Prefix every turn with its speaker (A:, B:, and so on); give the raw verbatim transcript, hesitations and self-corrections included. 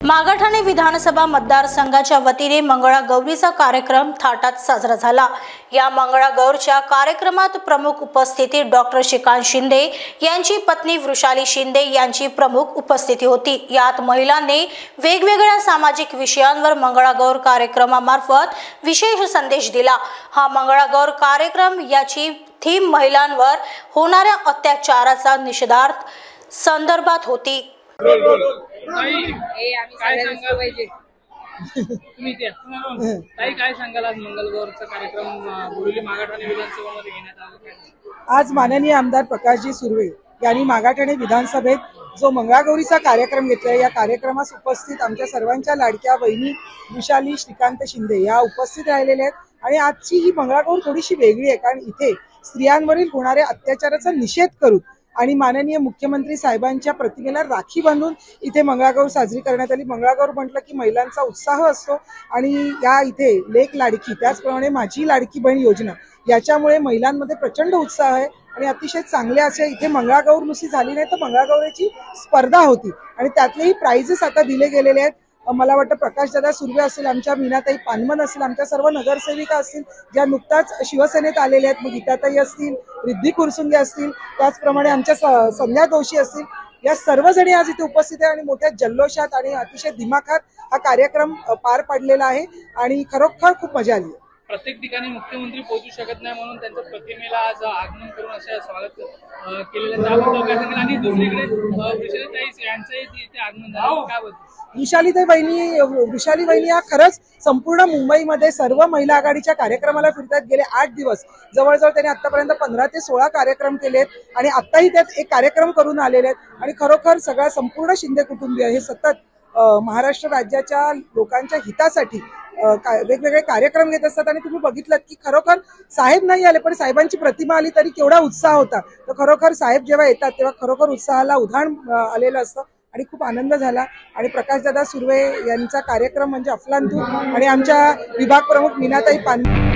A: मागाठाणे विधानसभा मतदारसंघाच्या वतीने मंगळागौरीचा कार्यक्रम थाटात साजरा झाला। या मंगळागौरच्या कार्यक्रमात प्रमुख उपस्थिती डॉक्टर श्रीकांत शिंदे यांची पत्नी वृषाली शिंदे यांची प्रमुख उपस्थिती होती। यात महिलांनी वेगवेगळ्या सामाजिक विषयांवर मंगळागौर कार्यक्रमामार्फत विशेष संदेश दिला। हा मंगळागौर कार्यक्रम याची थीम महिलांवर होणाऱ्या अत्याचाराचा निषेधार्थ संदर्भात होती।
B: काय सांगाल तुम्ही त्या ताई काय सांगाल आज मंगळगौरचा कार्यक्रम बोरिवली मागाठाणे विधानसभेमध्ये घेण्यात आला?
C: आज माननीय आमदार प्रकाशजी सुर्वे यांनी मागाठाणे विधानसभेत जो मंगळागौरीचा कार्यक्रम घेतला, या कार्यक्रमास उपस्थित आमच्या सर्वांच्या लाडक्या बहिणी वृषाली श्रीकांत शिंदे या उपस्थित राहिलेल्या आहेत। आणि आजची ही मंगळागौर थोडीशी वेगळी आहे, कारण इथे स्त्रियांवरील होणाऱ्या अत्याचाराचा निषेध करून आणि माननीय मुख्यमंत्री साहेबांच्या प्रतिमेला राखी बांधून इथे मंगळागौर साजरी करण्यात आली। मंगळागौर म्हटलं की महिलांचा उत्साह असतो आणि या इथे लेक लाडकी त्याचप्रमाणे माझी लाडकी बहीण योजना याच्यामुळे महिलांमध्ये प्रचंड उत्साह आहे आणि अतिशय चांगले असे इथे मंगळागौर नुसती झाली नाही तर मंगळागौरीची स्पर्धा होती आणि त्यातलेही प्राइजेस आता दिले गेलेले आहेत। मला वाटतं प्रकाशदादा सुर्वे असेल, आमच्या मीनाताई पानमन असेल, आमच्या सर्व नगरसेविका असतील ज्या नुकताच शिवसेनेत आलेल्या आहेत, मग गीताताई असतील, रिद्धी कुरसुंगे असतील, त्याचप्रमाणे आमच्या संध्या दोशी असतील, या सर्वजणी आज इथे उपस्थित आहे आणि मोठ्या जल्लोषात आणि अतिशय दिमाखात हा कार्यक्रम पार पडलेला आहे आणि खरोखर खूप मजा आली।
B: प्रत्येक ठिकाणी मुख्यमंत्री पोहोचू शकत नाही म्हणून त्यांच्या प्रतिमेला आज आगमन करून असे स्वागत केलेलं आहे आणि दुसरीकडे वृषालीताई यांचंही इथे आगमन झालं। काय बोलतो
C: वृषालीताई बहिणी वृषाली बहिणी या खरंच संपूर्ण मुंबईमध्ये सर्व महिला आघाडीच्या कार्यक्रमाला फिरतात। गेले आठ दिवस जवळजवळ त्यांनी आतापर्यंत पंधरा ते सोळा कार्यक्रम केलेत आणि आताही त्यात एक कार्यक्रम करून आलेले आहेत आणि खरोखर सगळा संपूर्ण शिंदे कुटुंबीय हे सतत महाराष्ट्र राज्याच्या लोकांच्या हितासाठी वेगवेगळे कार्यक्रम घेत असतात आणि तुम्ही बघितलं की खरोखर साहेब नाही आले पण साहेबांची प्रतिमा आली तरी केवढा उत्साह होता। तर खरोखर साहेब जेव्हा येतात तेव्हा खरोखर उत्साहाला उधाण आलेलं असतं आणि खूप आनंद झाला। आणि प्रकाशदादा सुर्वे यांचा कार्यक्रम म्हणजे अफलातून आणि आमच्या विभाग प्रमुख मीनाताई पान